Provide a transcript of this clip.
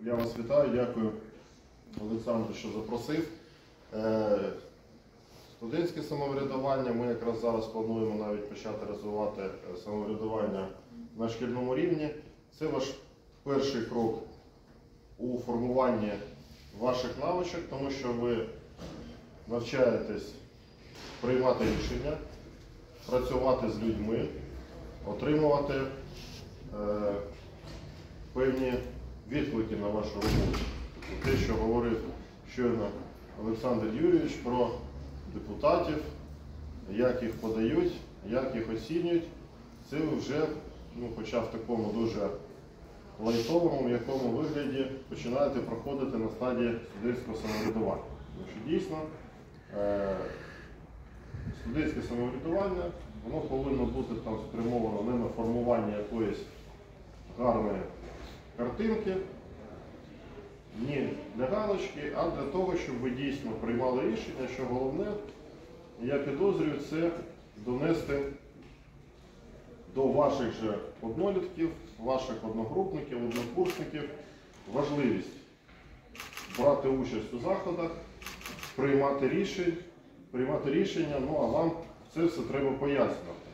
Я вас вітаю, дякую, Олександр, що запросив. Студентське самоврядування, ми якраз зараз плануємо навіть почати розвивати самоврядування на шкільному рівні. Це ваш перший крок у формуванні ваших навичок, тому що ви навчаєтесь приймати рішення, працювати з людьми, отримувати певні відклики на вашу роботу. Те, що говорив щойно Олександр Юрійович про депутатів, як їх подають, як їх оцінюють, це ви вже, хоча в такому дуже лайтовому, якому вигляді починаєте проходити на стадії студентського самоврядування. Тому що дійсно студентське самоврядування, воно повинно бути там спрямовано не на формування якоїсь гарної картинки, ні для галочки, а для того, щоб ви дійсно приймали рішення, що головне, я підозрюю, це донести до ваших же однолітків, ваших одногрупників, однокурсників важливість брати участь у заходах, приймати рішення, а вам це все треба пояснювати.